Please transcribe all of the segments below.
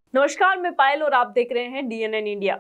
नमस्कार, मैं पायल और आप देख रहे हैं DNN India.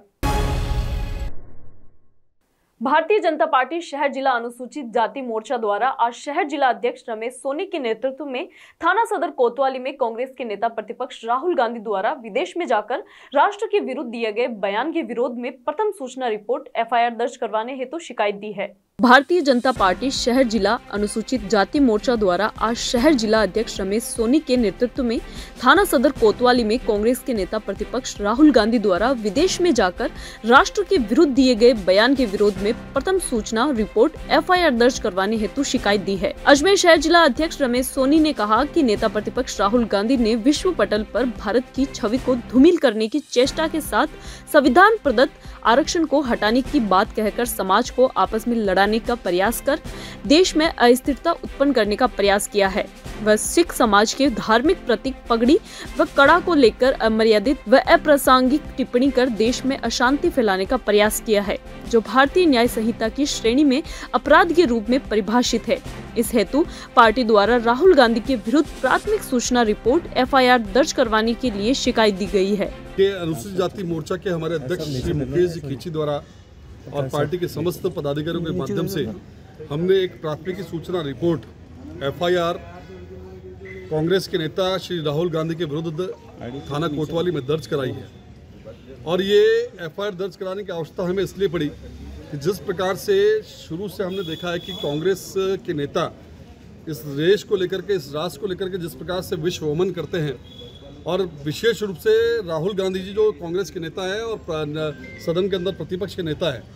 Bharatiya Janata party शहर जिला अनुसूचित जाति मोर्चा द्वारा आज शहर जिला अध्यक्ष रमेश सोनी के नेतृत्व में थाना सदर कोतवाली में कांग्रेस के नेता प्रतिपक्ष राहुल गांधी द्वारा विदेश में जाकर राष्ट्र के विरुद्ध दिए गए बयान के विरोध में प्रथम सूचना रिपोर्ट FIR दर्ज करवाने हेतु शिकायत दी है। भारतीय जनता पार्टी शहर जिला अनुसूचित जाति मोर्चा द्वारा आज शहर जिला अध्यक्ष रमेश सोनी के नेतृत्व में थाना सदर कोतवाली में कांग्रेस के नेता प्रतिपक्ष राहुल गांधी द्वारा विदेश में जाकर राष्ट्र के विरुद्ध दिए गए बयान के विरोध में प्रथम सूचना रिपोर्ट FIR दर्ज करवाने हेतु शिकायत दी है। अजमेर शहर जिला अध्यक्ष रमेश सोनी ने कहा कि नेता प्रतिपक्ष राहुल गांधी ने विश्व पटल पर भारत की छवि को धूमिल करने की चेष्टा के साथ संविधान प्रदत्त आरक्षण को हटाने की बात कहकर समाज को आपस में लड़ाने का प्रयास कर देश में अस्थिरता उत्पन्न करने का प्रयास किया है। वह सिख समाज के धार्मिक प्रतीक पगड़ी व कड़ा को लेकर अमर्यादित व अप्रासंगिक टिप्पणी कर देश में अशांति फैलाने का प्रयास किया है, जो भारतीय न्याय संहिता की श्रेणी में अपराध के रूप में परिभाषित है। इस हेतु पार्टी द्वारा राहुल गांधी के विरुद्ध प्राथमिक सूचना रिपोर्ट FIR दर्ज करवाने के लिए शिकायत दी गई है। अनुसूचित जाति मोर्चा के हमारे अध्यक्ष श्री मुकेश जी खींची द्वारा और पार्टी के समस्त पदाधिकारियों के माध्यम से हमने एक प्राथमिक सूचना रिपोर्ट FIR कांग्रेस के नेता श्री राहुल गांधी के विरुद्ध थाना कोतवाली में दर्ज कराई है। और ये FIR दर्ज कराने की आवश्यकता हमें इसलिए पड़ी कि जिस प्रकार से शुरू से हमने देखा है कि कांग्रेस के नेता इस देश को लेकर के, इस राष्ट्र को लेकर के जिस प्रकार से विश्व वमन करते हैं, और विशेष रूप से राहुल गांधी जी जो कांग्रेस के नेता है और सदन के अंदर प्रतिपक्ष के नेता है,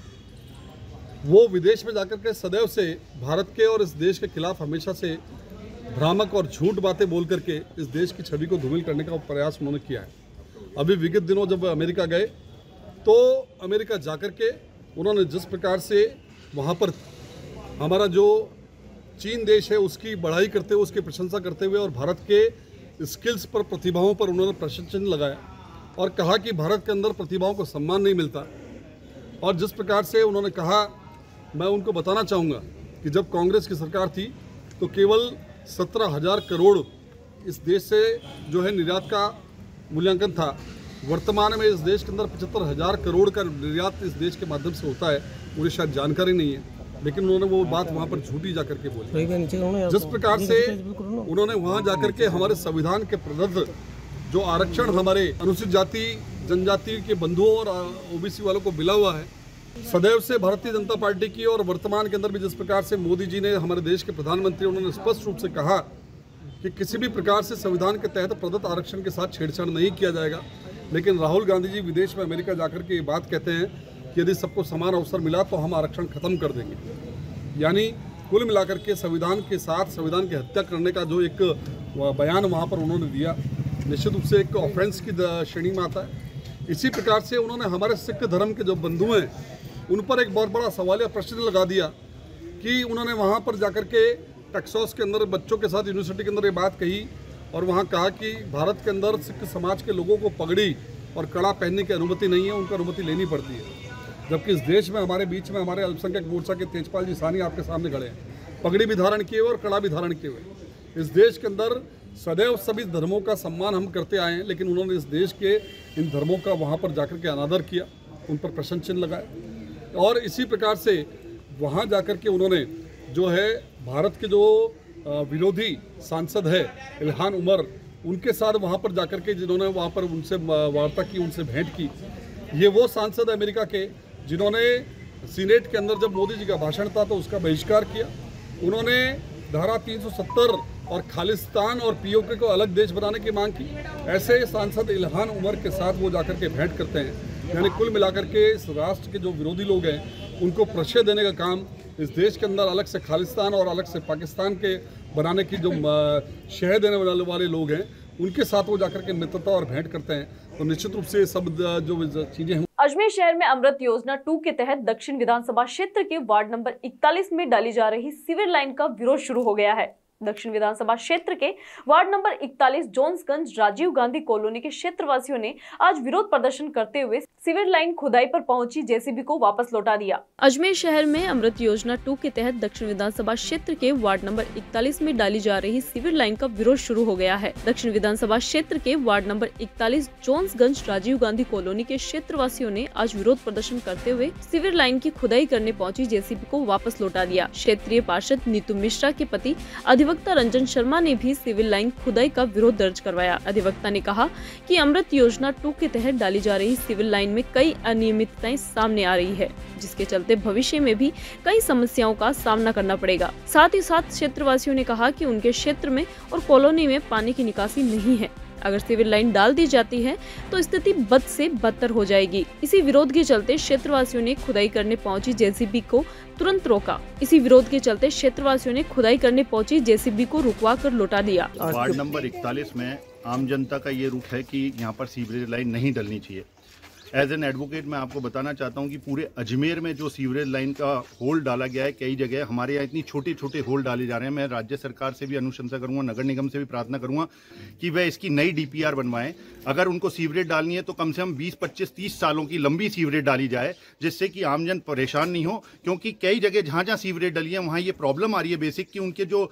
वो विदेश में जाकर के सदैव से भारत के और इस देश के खिलाफ हमेशा से भ्रामक और झूठ बातें बोल करके इस देश की छवि को धूमिल करने का प्रयास उन्होंने किया है। अभी विगत दिनों जब अमेरिका गए तो अमेरिका जाकर के उन्होंने जिस प्रकार से वहाँ पर हमारा जो चीन देश है उसकी बढ़ाई करते हुए, उसकी प्रशंसा करते हुए और भारत के स्किल्स पर, प्रतिभाओं पर उन्होंने प्रश्न चिन्ह लगाया और कहा कि भारत के अंदर प्रतिभाओं को सम्मान नहीं मिलता। और जिस प्रकार से उन्होंने कहा, मैं उनको बताना चाहूँगा कि जब कांग्रेस की सरकार थी तो केवल 17,000 करोड़ इस देश से जो है निर्यात का मूल्यांकन था। वर्तमान में इस देश के अंदर 75,000 करोड़ का निर्यात इस देश के माध्यम से होता है। मुझे शायद जानकारी नहीं है, लेकिन उन्होंने वो बात वहाँ पर झूठी जाकर के बोली। जिस प्रकार से उन्होंने वहाँ जाकर के हमारे संविधान के प्रदत्त जो आरक्षण हमारे अनुसूचित जाति जनजाति के बंधुओं और OBC वालों को मिला हुआ है, सदैव से भारतीय जनता पार्टी की और वर्तमान के अंदर भी जिस प्रकार से मोदी जी ने, हमारे देश के प्रधानमंत्री, उन्होंने स्पष्ट रूप से कहा कि किसी भी प्रकार से संविधान के तहत प्रदत्त आरक्षण के साथ छेड़छाड़ नहीं किया जाएगा। लेकिन राहुल गांधी जी विदेश में अमेरिका जाकर के ये बात कहते हैं कि यदि सबको समान अवसर मिला तो हम आरक्षण खत्म कर देंगे। यानी कुल मिलाकर के संविधान के साथ संविधान की हत्या करने का जो एक बयान वहाँ पर उन्होंने दिया, निश्चित रूप से एक ऑफेंस की श्रेणी में आता है। इसी प्रकार से उन्होंने हमारे सिख धर्म के जो बंधु हैं उन पर एक बहुत बड़ा सवालिया प्रश्न लगा दिया कि उन्होंने वहाँ पर जाकर के टेक्सास के अंदर बच्चों के साथ यूनिवर्सिटी के अंदर ये बात कही और वहाँ कहा कि भारत के अंदर सिख समाज के लोगों को पगड़ी और कड़ा पहनने की अनुमति नहीं है, उनको अनुमति लेनी पड़ती है। जबकि इस देश में हमारे बीच में हमारे अल्पसंख्यक मोर्चा के तेजपाल जी सानी आपके सामने खड़े हैं, पगड़ी भी धारण किए हुए और कड़ा भी धारण किए हुए। इस देश के अंदर सदैव सभी धर्मों का सम्मान हम करते आए हैं, लेकिन उन्होंने इस देश के इन धर्मों का वहाँ पर जाकर के अनादर किया, उन पर प्रश्न चिन्ह लगाए। और इसी प्रकार से वहाँ जाकर के उन्होंने जो है भारत के जो विरोधी सांसद है इल्हान उमर, उनके साथ वहाँ पर जाकर के जिन्होंने वहाँ पर उनसे वार्ता की, उनसे भेंट की। ये वो सांसद अमेरिका के जिन्होंने सीनेट के अंदर जब मोदी जी का भाषण था तो उसका बहिष्कार किया। उन्होंने धारा 370 और खालिस्तान और POK को अलग देश बनाने की मांग की। ऐसे सांसद इल्हान उमर के साथ वो जाकर के भेंट करते हैं। यानी कुल मिलाकर के इस राष्ट्र के जो विरोधी लोग हैं उनको प्रश्रय देने का काम, इस देश के अंदर अलग से खालिस्तान और अलग से पाकिस्तान के बनाने की जो शह देने वाले लोग हैं उनके साथ वो जाकर के मित्रता और भेंट करते हैं। तो निश्चित रूप से सब जो चीजें हैं। अजमेर शहर में अमृत योजना 2 के तहत दक्षिण विधानसभा क्षेत्र के वार्ड नंबर 41 में डाली जा रही सीवर लाइन का विरोध शुरू हो गया है। दक्षिण विधानसभा क्षेत्र के ward number 41 Jonsganj Rajiv Gandhi colony के क्षेत्रवासियों ने आज विरोध प्रदर्शन करते हुए सीवर लाइन खुदाई पर पहुंची जेसीबी को वापस लौटा दिया। अजमेर शहर में अमृत योजना 2 के तहत दक्षिण विधानसभा क्षेत्र के वार्ड नंबर 41 में डाली जा रही सीवर लाइन का विरोध शुरू हो गया है। दक्षिण विधानसभा क्षेत्र के ward number 41 Jonsganj Rajiv Gandhi colony के क्षेत्रवासियों ने आज विरोध प्रदर्शन करते हुए सीवर लाइन की खुदाई करने पहुंची जेसीबी को वापस लौटा दिया। क्षेत्रीय पार्षद नीतू मिश्रा के पति अधिवक्ता रंजन शर्मा ने भी सिविल लाइन खुदाई का विरोध दर्ज करवाया। अधिवक्ता ने कहा कि अमृत योजना 2 के तहत डाली जा रही सिविल लाइन में कई अनियमितताएं सामने आ रही है, जिसके चलते भविष्य में भी कई समस्याओं का सामना करना पड़ेगा। साथ ही साथ क्षेत्रवासियों ने कहा कि उनके क्षेत्र में और कॉलोनी में पानी की निकासी नहीं है। अगर सिविल लाइन डाल दी जाती है तो स्थिति बद से बदतर हो जाएगी। इसी विरोध के चलते क्षेत्रवासियों ने खुदाई करने पहुंची जेसीबी को तुरंत रोका। इसी विरोध के चलते क्षेत्रवासियों ने खुदाई करने पहुंची जेसीबी को रुकवा कर लौटा दिया। वार्ड नंबर 41 में आम जनता का ये रुख है कि यहाँ पर सीवरेज लाइन नहीं डलनी चाहिए। एज एन एडवोकेट मैं आपको बताना चाहता हूँ कि पूरे अजमेर में जो सीवरेज लाइन का होल डाला गया है, कई जगह हमारे यहाँ इतनी छोटे छोटे होल डाले जा रहे हैं। मैं राज्य सरकार से भी अनुशंसा करूँगा, नगर निगम से भी प्रार्थना करूँगा कि वह इसकी नई डीपीआर बनवाएं। अगर उनको सीवरेज डालनी है तो कम से कम 20, 25, 30 सालों की लंबी सीवरेज डाली जाए, जिससे कि आमजन परेशान नहीं हो। क्योंकि कई जगह जहाँ जहाँ सीवरेज डली है वहाँ ये प्रॉब्लम आ रही है बेसिक कि उनके जो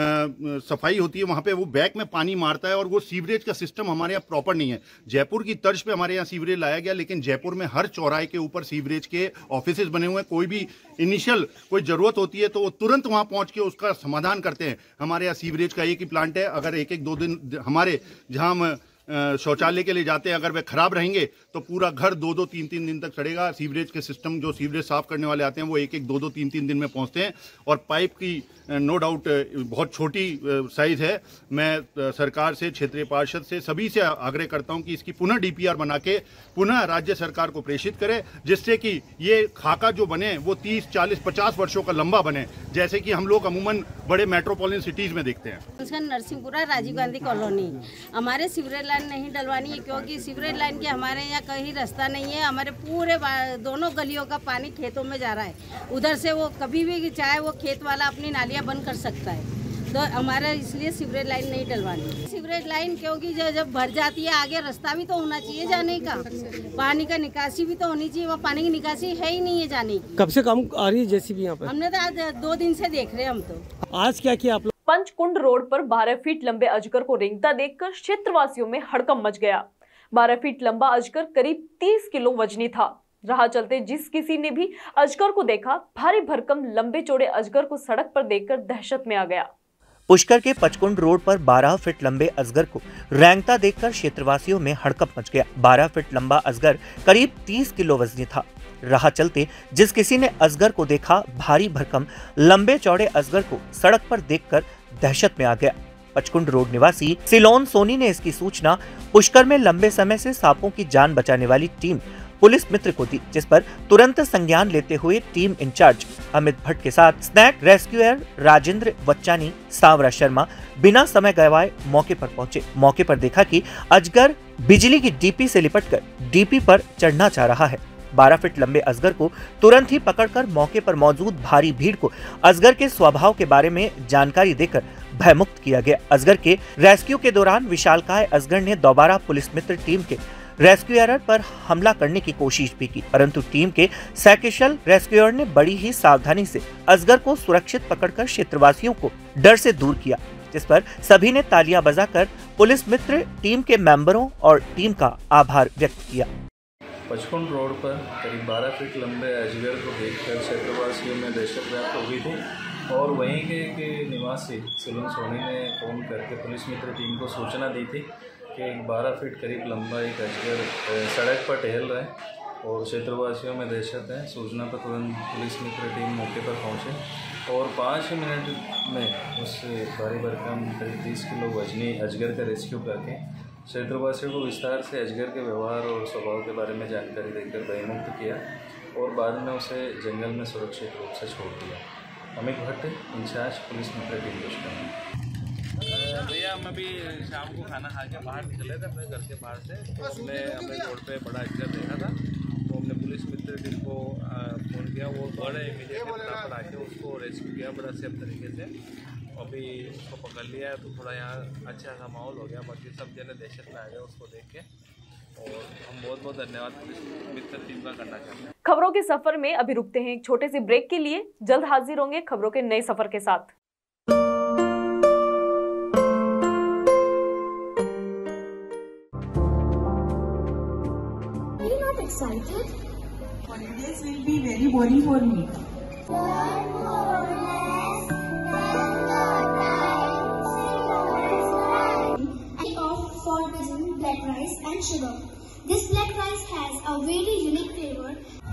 सफाई होती है वहाँ पे वो बैक में पानी मारता है और वो सीवरेज का सिस्टम हमारे यहाँ प्रॉपर नहीं है। जयपुर की तर्ज पे हमारे यहाँ सीवरेज लाया गया, लेकिन जयपुर में हर चौराहे के ऊपर सीवरेज के ऑफिसेज बने हुए हैं। कोई भी इनिशियल कोई जरूरत होती है तो वो तुरंत वहां पहुंच के उसका समाधान करते हैं। हमारे यहाँ सीवरेज का एक ही प्लांट है। अगर एक 2 दिन हमारे जहां हम शौचालय के लिए जाते हैं, अगर वे खराब रहेंगे तो पूरा घर 2-2, 3-3 दिन तक सड़ेगा। सीवरेज के सिस्टम जो सीवरेज साफ करने वाले आते हैं वो 1-1, 2-2, 3-3 दिन में पहुंचते हैं और पाइप की नो डाउट बहुत छोटी साइज है। मैं सरकार से, क्षेत्रीय पार्षद से, सभी से आग्रह करता हूं कि इसकी पुनः डीपीआर बना के पुनः राज्य सरकार को प्रेषित करे, जिससे कि ये खाका जो बने वो 30, 40, 50 वर्षों का लंबा बने, जैसे कि हम लोग अमूमन बड़े मेट्रोपॉलिटन सिटीज में देखते हैं। नरसिंहपुरा राजीव गांधी कॉलोनी, हमारे सीवरेज लाइन नहीं डलवानी है क्योंकि सीवरेज लाइन के हमारे यहाँ कहीं रास्ता नहीं है। हमारे पूरे दोनों गलियों का पानी खेतों में जा रहा है। उधर से वो कभी भी चाहे वो खेत वाला अपनी नालियाँ बंद कर सकता है, तो हमारा इसलिए सीवरेज लाइन नहीं डलवानी। सीवरेज लाइन क्योंकि जब भर जाती है आगे रास्ता भी तो होना चाहिए जाने का, पानी का निकासी भी तो होनी चाहिए। वो पानी की निकासी है ही नहीं है जाने की। कब से काम आ रही है जेसीबी यहाँ पर? हमने तो आज 2 दिन से देख रहे हैं हम तो। आज क्या किया आप लोग? पंचकुंड रोड पर 12 फीट लंबे अजगर को रेंगता देखकर क्षेत्रवासियों में हड़कंप मच गया। 12 फीट लंबा अजगर करीब 30 किलो वजनी था। राह चलते जिस किसी ने भी अजगर को देखा, भारी भरकम लंबे चौड़े अजगर को सड़क पर देखकर दहशत में आ गया। पुष्कर के पचकुंड रोड पर 12 फीट लंबे अजगर को रेंगता देखकर क्षेत्रवासियों में हड़कंप मच गया। 12 फीट लंबा अजगर करीब 30 किलो वजनी था। राह चलते जिस किसी ने अजगर को देखा, भारी भरकम लंबे चौड़े अजगर को सड़क पर देखकर दहशत में आ गया। पचकुंड रोड निवासी सिलोन सोनी ने इसकी सूचना पुष्कर में लंबे समय से सांपों की जान बचाने वाली टीम पुलिस मित्र को दी, जिस पर तुरंत संज्ञान लेते हुए टीम इंचार्ज अमित भट्ट के साथ स्नैक रेस्क्यूअर राजेंद्र वच्चानी, सांवरा शर्मा बिना समय गवाए मौके पर पहुंचे। मौके पर देखा कि अजगर बिजली की डीपी से लिपटकर डीपी पर चढ़ना चाह रहा है। 12 फीट लंबे अजगर को तुरंत ही पकड़कर मौके पर मौजूद भारी भीड़ को अजगर के स्वभाव के बारे में जानकारी देकर भयमुक्त किया गया। अजगर के रेस्क्यू के दौरान विशालकाय अजगर ने दोबारा पुलिस मित्र टीम के रेस्क्यूअर पर हमला करने की कोशिश भी की, परंतु टीम के सकुशल रेस्क्यूअर ने बड़ी ही सावधानी से अजगर को सुरक्षित पकड़कर क्षेत्रवासियों को डर से दूर किया, जिस पर सभी ने तालियां बजाकर पुलिस मित्र टीम के मेंबरों और टीम का आभार व्यक्त किया। पचकुंड रोड पर करीब 12 फीट लंबे अजगर को देखकर क्षेत्रवासियों में दहशत व्याप्त हो गई थी और वहीं के निवासी सिलोन सोनी ने फ़ोन करके पुलिस मित्र टीम को सूचना दी थी कि 12 फीट करीब लंबा एक अजगर सड़क पर टहल रहा है और क्षेत्रवासियों में दहशत है। सूचना पर तुरंत पुलिस मित्र टीम मौके पर पहुंचे और 5 मिनट में उस भारी भरकम करीब 30 किलो वजनी अजगर का रेस्क्यू करके क्षेत्रवासियों को विस्तार से अजगर के व्यवहार और स्वभाव के बारे में जानकारी देकर भयमुक्त किया और बाद में उसे जंगल में सुरक्षित रूप से छोड़ दिया। Amit Bhatt, in-charge police Mitra team Pushkar. भैया हम अभी शाम को खाना खा के बाहर निकले थे अपने घर के बाहर से, तो हमने हमें रोड पे बड़ा अजगर देखा था, तो हमने पुलिस मित्र टीम को फ़ोन किया। वो बड़े इमीडिएटली फटाफट आके उसको रेस्क्यू किया बड़ा सेफ तरीके से अभी उसको पकड़ लिया है तो थोड़ा यहाँ अच्छा सा माहौल हो गया। बाकी सब जने दहशत में आ गए उसको देख के, और हम बहुत बहुत धन्यवाद पुलिस मित्र टीम का करना चाहते हैं। खबरों के सफर में अभी रुकते हैं एक छोटे से ब्रेक के लिए। जल्द हाजिर होंगे खबरों के नए सफर के साथ। Excited? Holidays will be very boring for me. I opt for using black rice and sugar. This black rice has a very unique flavor.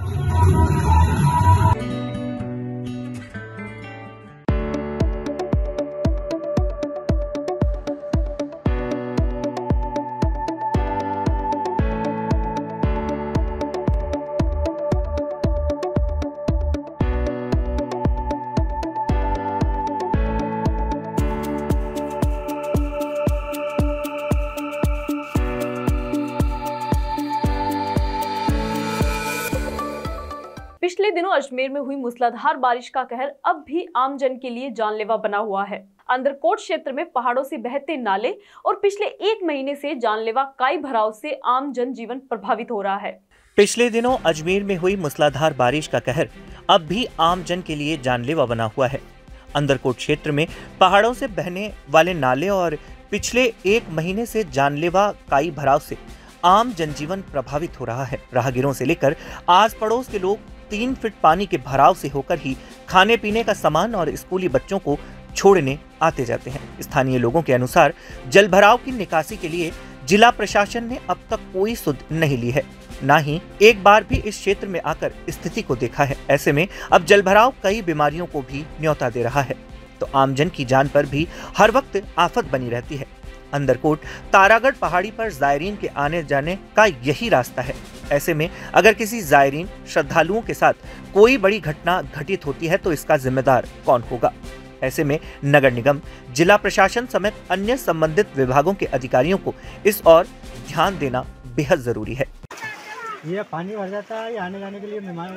पिछले दिनों अजमेर में हुई मूसलाधार बारिश का कहर अब भी आम जन के लिए जानलेवा बना हुआ है। अंदरकोट क्षेत्र में पहाड़ों से बहते नाले और पिछले एक महीने से जानलेवा काई भराव से आम जनजीवन प्रभावित हो रहा है। पिछले दिनों अजमेर में हुई मूसलाधार बारिश का कहर अब भी आम जन के लिए जानलेवा बना हुआ है। अंदरकोट क्षेत्र में पहाड़ों से बहने वाले नाले और पिछले एक महीने से जानलेवा काई भराव से आम जनजीवन प्रभावित हो रहा है। राहगीरों से लेकर आस पड़ोस के लोग 3 फीट पानी के भराव से होकर ही खाने पीने का सामान और स्कूली बच्चों को छोड़ने आते जाते हैं। स्थानीय लोगों के अनुसार जल भराव की निकासी के लिए जिला प्रशासन ने अब तक कोई सुध नहीं ली है, ना ही एक बार भी इस क्षेत्र में आकर स्थिति को देखा है। ऐसे में अब जल भराव कई बीमारियों को भी न्योता दे रहा है, तो आमजन की जान पर भी हर वक्त आफत बनी रहती है। अंदरकोट तारागढ़ पहाड़ी पर जायरीन के आने जाने का यही रास्ता है। ऐसे में अगर किसी जायरीन श्रद्धालुओं के साथ कोई बड़ी घटना घटित होती है तो इसका जिम्मेदार कौन होगा? ऐसे में नगर निगम, जिला प्रशासन समेत अन्य संबंधित विभागों के अधिकारियों को इस ओर ध्यान देना बेहद जरूरी है। ये पानी भर जाता है, आने जाने के लिए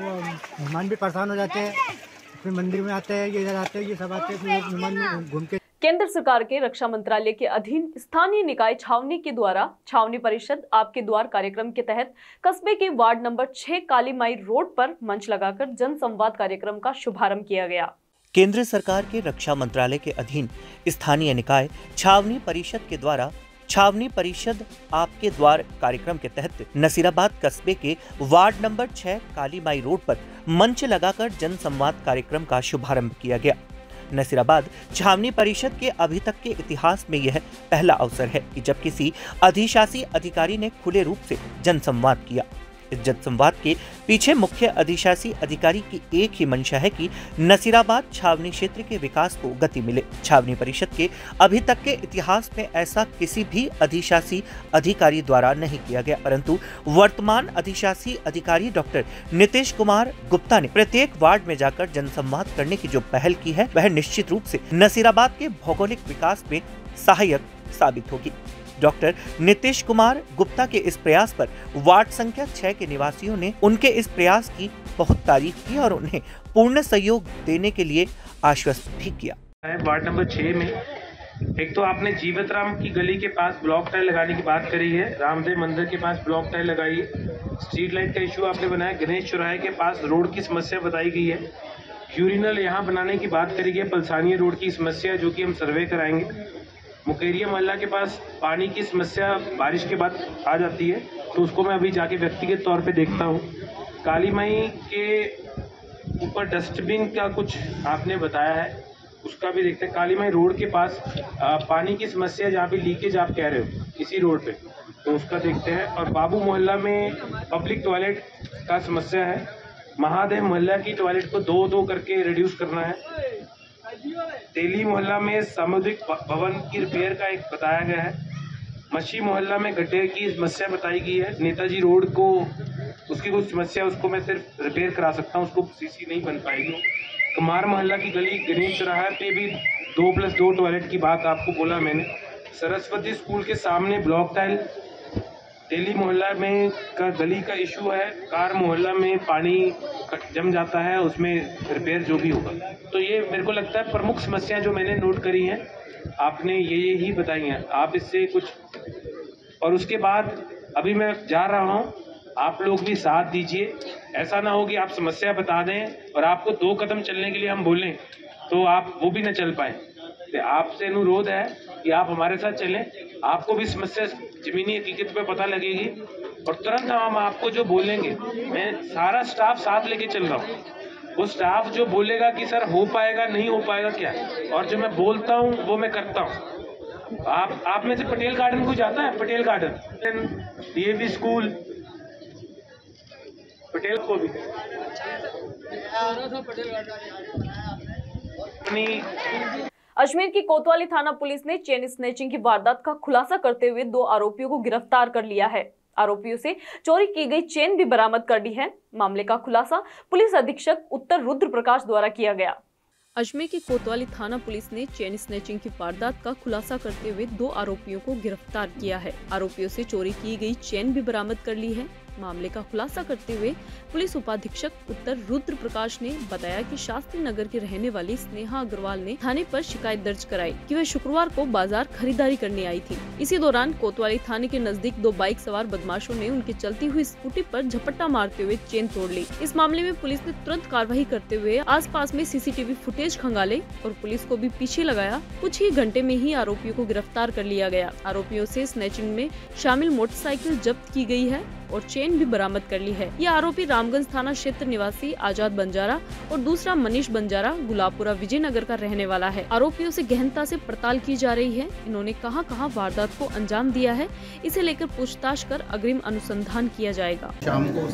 मेहमान भी परेशान हो जाते हैं। फिर मंदिर में आते हैं, ये इधर आते हैं, ये सब आते हैं, फिर मेहमान घूम के। केंद्र सरकार के रक्षा मंत्रालय के अधीन स्थानीय निकाय छावनी के द्वारा छावनी परिषद आपके द्वार कार्यक्रम के तहत कस्बे के ward number 6 Kali Mai road पर मंच लगाकर जन संवाद कार्यक्रम का शुभारंभ किया गया। केंद्र सरकार के रक्षा मंत्रालय के अधीन स्थानीय निकाय छावनी परिषद के द्वारा छावनी परिषद आपके द्वार कार्यक्रम के तहत नसीराबाद कस्बे के ward number 6 Kali Mai road पर मंच लगाकर जन संवाद कार्यक्रम का शुभारंभ किया गया। नसीराबाद छावनी परिषद के अभी तक के इतिहास में यह पहला अवसर है कि जब किसी अधिशासी अधिकारी ने खुले रूप से जनसंवाद किया। इस जनसंवाद के पीछे मुख्य अधिशासी अधिकारी की एक ही मंशा है कि नसीराबाद छावनी क्षेत्र के विकास को गति मिले। छावनी परिषद के अभी तक के इतिहास में ऐसा किसी भी अधिशासी अधिकारी द्वारा नहीं किया गया, परंतु वर्तमान अधिशासी अधिकारी डॉक्टर नीतीश कुमार गुप्ता ने प्रत्येक वार्ड में जाकर जनसंवाद करने की जो पहल की है वह निश्चित रूप से नसीराबाद के भौगोलिक विकास में सहायक साबित होगी। डॉक्टर नीतीश कुमार गुप्ता के इस प्रयास पर वार्ड संख्या 6 के निवासियों ने उनके इस प्रयास की बहुत तारीफ की और उन्हें पूर्ण सहयोग देने के लिए आश्वस्त भी किया। वार्ड नंबर 6 में एक तो आपने जीवत राम की गली के पास ब्लॉक टाइल लगाने की बात करी है, रामदेव मंदिर के पास ब्लॉक टाइल लगाई है, स्ट्रीट लाइट का इशू आपने बनाया, गणेश चौराहे के पास रोड की समस्या बताई गई है, यूरिनल यहाँ बनाने की बात करी गई, पलसानिया रोड की समस्या जो कि हम सर्वे कराएंगे, मुकेरिया मोहल्ला के पास पानी की समस्या बारिश के बाद आ जाती है तो उसको मैं अभी जाके व्यक्तिगत तौर पे देखता हूँ। काली माई के ऊपर डस्टबिन का कुछ आपने बताया है, उसका भी देखते हैं। काली माई रोड के पास पानी की समस्या जहाँ पे लीकेज आप कह रहे हो इसी रोड पे, तो उसका देखते हैं। और बाबू मोहल्ला में पब्लिक टॉयलेट का समस्या है, महादेव मोहल्ला की टॉयलेट को 2-2 करके रिड्यूस करना है। तेली मोहल्ला में सामुदायिक भवन की रिपेयर का एक बताया गया है। मच्छी मोहल्ला में गड्ढे की समस्या बताई गई है। नेताजी रोड को उसकी कुछ समस्या, उसको मैं सिर्फ रिपेयर करा सकता हूँ, उसको सीसी नहीं बन पाएगी। कुमार मोहल्ला की गली गणेश चौराहे पे भी 2+2 टॉयलेट की बात आपको बोला मैंने। सरस्वती स्कूल के सामने ब्लॉक टाइल तेली मोहल्ला में का गली का इशू है, कार मोहल्ला में पानी जम जाता है, उसमें रिपेयर जो भी होगा। तो ये मेरे को लगता है प्रमुख समस्या जो मैंने नोट करी हैं, आपने ये ही बताई हैं। आप इससे कुछ, और उसके बाद अभी मैं जा रहा हूँ, आप लोग भी साथ दीजिए। ऐसा ना हो कि आप समस्या बता दें और आपको 2 कदम चलने के लिए हम बोलें तो आप वो भी न चल पाए। तो आपसे अनुरोध है कि आप हमारे साथ चलें, आपको भी समस्या जमीनी हकीकत पे पता लगेगी और तुरंत हम आपको जो बोलेंगे, मैं सारा स्टाफ साथ लेके चल रहा हूँ। वो स्टाफ जो बोलेगा कि सर हो पाएगा नहीं हो पाएगा क्या, और जो मैं बोलता हूँ वो मैं करता हूँ। आप में से पटेल गार्डन को जाता है? Patel garden, DAV school, Patel को भी अजमेर की कोतवाली थाना पुलिस ने चेन स्नैचिंग की वारदात का खुलासा करते हुए 2 आरोपियों को गिरफ्तार कर लिया है। आरोपियों से चोरी की गई चेन भी बरामद कर ली है। मामले का खुलासा पुलिस अधीक्षक उत्तर रुद्र प्रकाश द्वारा किया गया। अजमेर की कोतवाली थाना पुलिस ने चेन स्नैचिंग की वारदात का खुलासा करते हुए 2 आरोपियों को गिरफ्तार किया है। आरोपियों से चोरी की गई चेन भी बरामद कर ली है। मामले का खुलासा करते हुए पुलिस उपाधीक्षक उत्तर रुद्र प्रकाश ने बताया कि शास्त्री नगर की रहने वाली स्नेहा अग्रवाल ने थाने पर शिकायत दर्ज कराई कि वह शुक्रवार को बाजार खरीदारी करने आई थी। इसी दौरान कोतवाली थाने के नजदीक 2 बाइक सवार बदमाशों ने उनकी चलती हुई स्कूटी पर झपट्टा मारते हुए चेन तोड़ ली। इस मामले में पुलिस ने तुरंत कार्रवाई करते हुए आसपास में सीसीटीवी फुटेज खंगाले और पुलिस को भी पीछे लगाया। कुछ ही घंटे में ही आरोपियों को गिरफ्तार कर लिया गया। आरोपियों से स्नैचिंग में शामिल मोटरसाइकिल जब्त की गई है और चेन भी बरामद कर ली है। ये आरोपी रामगंज थाना क्षेत्र निवासी आजाद बंजारा और दूसरा मनीष बंजारा गुलाबपुरा विजयनगर का रहने वाला है। आरोपियों से गहनता से पड़ताल की जा रही है। इन्होंने कहां वारदात को अंजाम दिया है, इसे लेकर पूछताछ कर अग्रिम अनुसंधान किया जाएगा। शाम को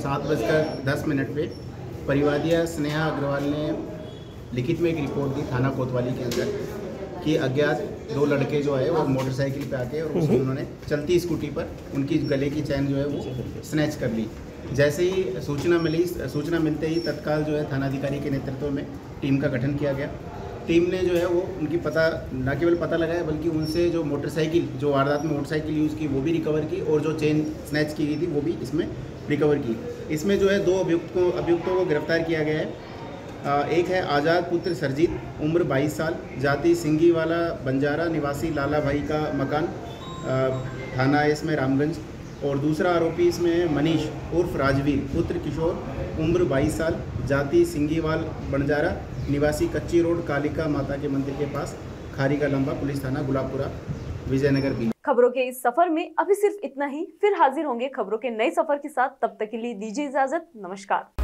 7:10 पे परिवादिया स्नेहा अग्रवाल ने लिखित में एक रिपोर्ट दी थाना कोतवाली के अंदर कि अज्ञात 2 लड़के जो है वो मोटरसाइकिल पे आके और उन्होंने चलती स्कूटी पर उनकी गले की चैन जो है वो स्नैच कर ली। जैसे ही सूचना मिलते ही तत्काल जो है थानाधिकारी के नेतृत्व में टीम का गठन किया गया। टीम ने जो है वो उनकी न केवल पता लगाया बल्कि उनसे जो मोटरसाइकिल, जो वारदात में मोटरसाइकिल यूज़ की वो भी रिकवर की और जो चेन स्नैच की गई थी वो भी इसमें रिकवर की। इसमें जो है 2 अभियुक्तों को गिरफ्तार किया गया है। एक है आज़ाद पुत्र सरजीत, उम्र 22 साल, जाति सिंगीवाला बंजारा, निवासी लाला भाई का मकान, थाना इसमें रामगंज। और दूसरा आरोपी इसमें है मनीष उर्फ राजवीर पुत्र किशोर, उम्र 22 साल, जाति सिंगीवाल बंजारा, निवासी कच्ची रोड कालिका माता के मंदिर के पास, खारी का लंबा, पुलिस थाना गुलाबपुरा विजयनगर भी। खबरों के इस सफर में अभी सिर्फ इतना ही। फिर हाजिर होंगे खबरों के नए सफर के साथ। तब तक के लिए दीजिए इजाजत। नमस्कार।